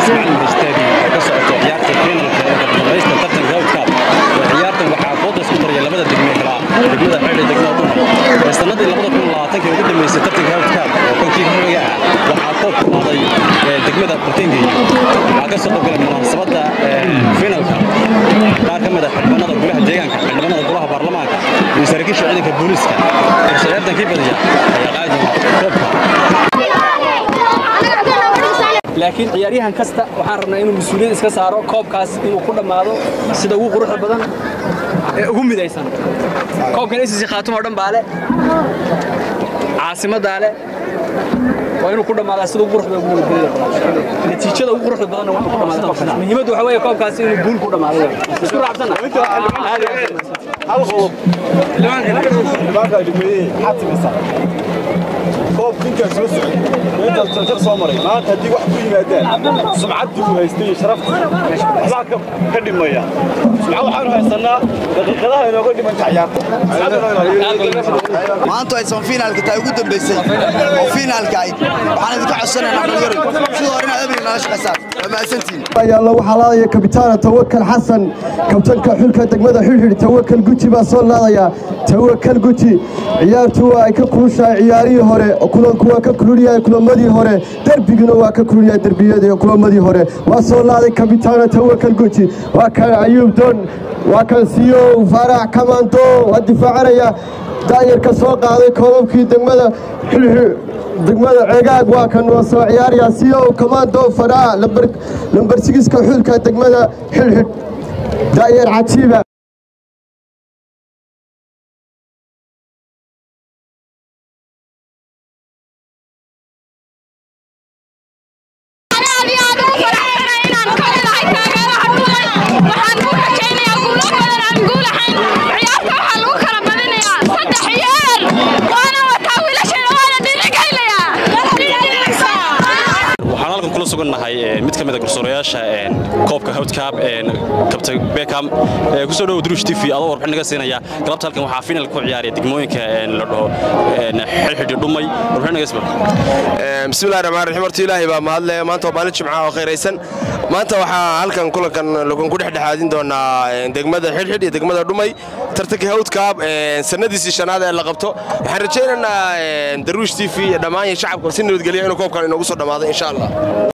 ismaaciil mustadi ka socoto ciyaarta finalka ee dhammaysta tartanka World Cup ciyaartan waxaa fooda isku daraya labada degme kala degmada xidhi degmada Dhumay sanadii 2020 ugu dhameysay tartanka World Cup oo koobkii hore waxaa koob ku qaaday degmada Portingi waxaa ka soo galay munaasabada finalka qaar ka mid ah xildhibaanada golaha deegaanka xildhibaanada golaha baarlamaanka iyo saraakiisha ciidanka booliska ciyaartan kii badiya ayaa qaadi koobka laakiin ciyaaryahan kasta waxaan rabnaa inuu mas'uuliyad iska saaro koobkaas inuu ku dhamaado sida ugu quruxda badan ee ugu midaysan koobkan ICC Khaatumo oo dhan baale caasimada le waa inuu ku dhamaado sida ugu quruxda ugu midaysan natiijada ugu quruxda badan waa ku dhamaado koobkaas muhiimaddu waxa weeye koobkaas inuu guul ku dhamaado isku raacsan hal qodob limaanka dhigmay xatimisa كوب كنت أسوس أنت تجر صامري ما تدي واحد في مادان سمعت وهيستي شرفت حلاك قدم مياه سمعوا حالها السنة كذا هنا قدم من تعيار ما أنتوا يسون فينا الكتاب يقدم بيسي وفينا الكاي وحنا ذكر السنة نحن اليوم شو دورنا أبي ناش قسات ما سنتين يا الله وحلايا كابتن توكل حسن كابتن كحول كدقمة حول توكل قتي بصل لا يا توكل قتي عيارته ككروشة عياري هره كلهم كوا ككروليا كلهم مدي هره دربيجنا وككروليا دربية كلهم مدي هره وصل لا كابتن توكل قتي وكان أيوب دون وكان سيو فرع كمان تو والدفاع عليا داير كسوق هذا كلهم كي دقمة حول دقمة عقاق وكان وصل عيار يا سيو كمان دو فرع لمبر سيكس كحول كدقمة حل داير عتيبة mid ka mid ah garsoorayaasha koobka World Cup Captain Beckham ku soo dhaw Drush TV adoo warbixin naga siinaya galabta halkan waxa final ku ciyaaray degmooyinka la dhaho xilxidhi dhumay warbixin naga soo bismillaahir rahmaanir rahiim horta ilaahay baa mahadle maanta waa maalin jimcaha oo khayraysan maanta waxa halkan kulankan lagu dhexdhexaadin doonaa degmada xilxidhi iyo degmada dhumay tartanka World Cup sanadiisii shanaad ee la qabto waxaan rajaynaynaa Drush TV iyo dhammaan shacabka si nabadgelyo inuu koobkan inoogu soo dhamaado insha Allah